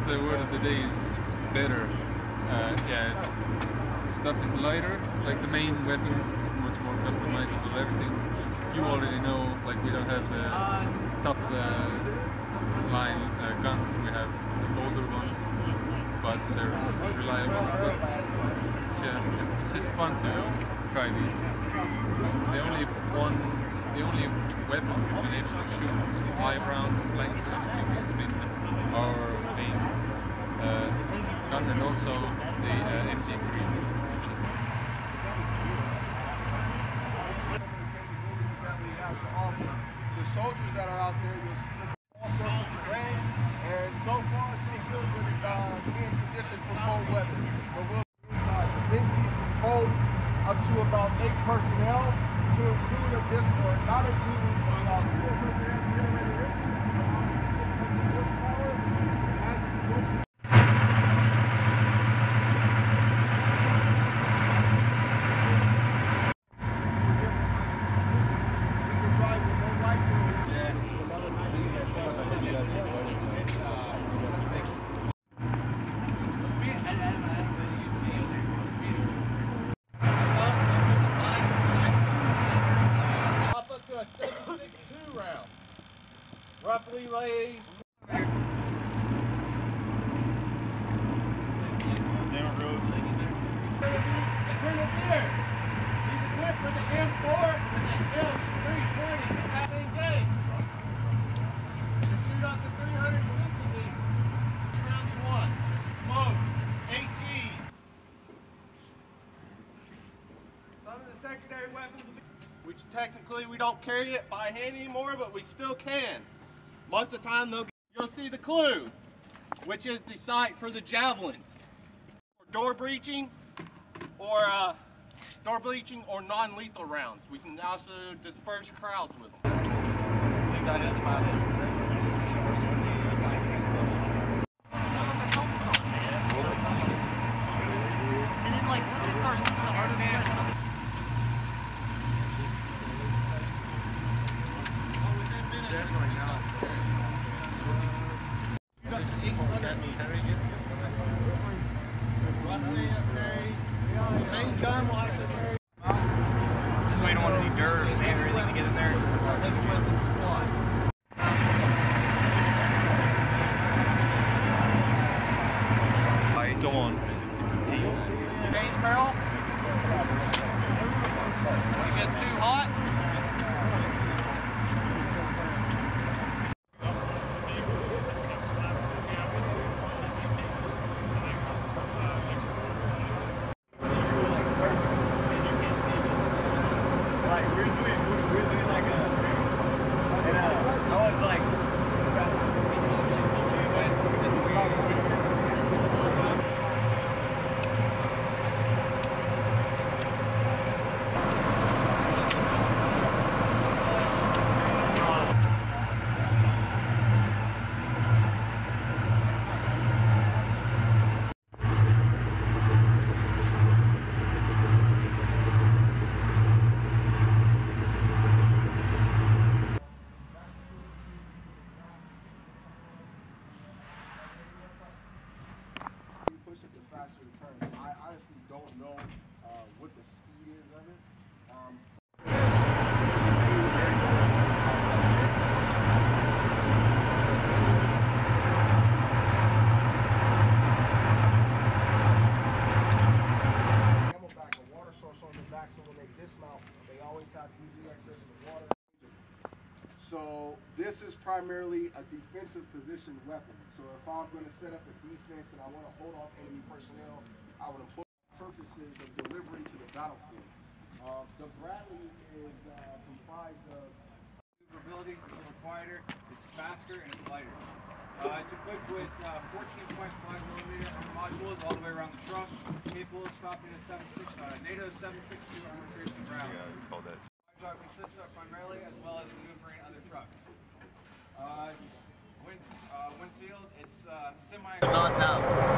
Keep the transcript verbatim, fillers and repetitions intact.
the word of the day is it's better. Uh, yeah, stuff is lighter. Like the main weapon is much more customizable. Everything you already know. Like we don't have the top uh, line uh, guns. We have the older ones, but they're reliable. But it's, uh, it's just fun to try these. The only one, the only weapon we've been able to shoot live rounds, blanks and everything has been our main uh, gun, and also the uh, M G three. The soldiers that are out there, you'll see all sorts of terrain, and so far so good with it uh, being conditioned for cold weather. But we'll inside the in-season cold up to about eight personnel to include a disc or not including about four personnel generator horsepower and explosive. Roughly weighs down road. He's equipped with the M four and the L three twenty capacity gauge. To shoot up to three hundred fifty meters. Round one. Smoke. eighteen. Some of the secondary weapons, which technically we don't carry it by hand anymore, but we still can. Most of the time, they'll, you'll see the clue, which is the sight for the javelins, for door breaching, or uh, door breaching or non-lethal rounds. We can also disperse crowds with them. I think that is about it. Go on. Change barrel. If it gets too hot. Like we're doing, we're doing like a, and uh, I was like. Faster returns. I honestly don't know uh, what the speed is of it. Um, Camelback, a water source on the back, so when they dismount, they always have easy access to water. So this is primarily a defensive position weapon. So if I'm going to set up a defense and I want to hold off enemy personnel, I would employ purposes of delivery to the battlefield. Uh, the Bradley is uh, comprised of maneuverability, it's a little quieter, it's faster, and it's lighter. Uh, it's equipped with uh, fourteen point five millimeter armor modules all the way around the trunk, capable of stopping a seven six, uh, NATO seven six two armor piercing round. Yeah, we call that. Are consistent primarily as well as maneuvering other trucks. Uh, when, uh, when sealed, it's uh, semi. Not now.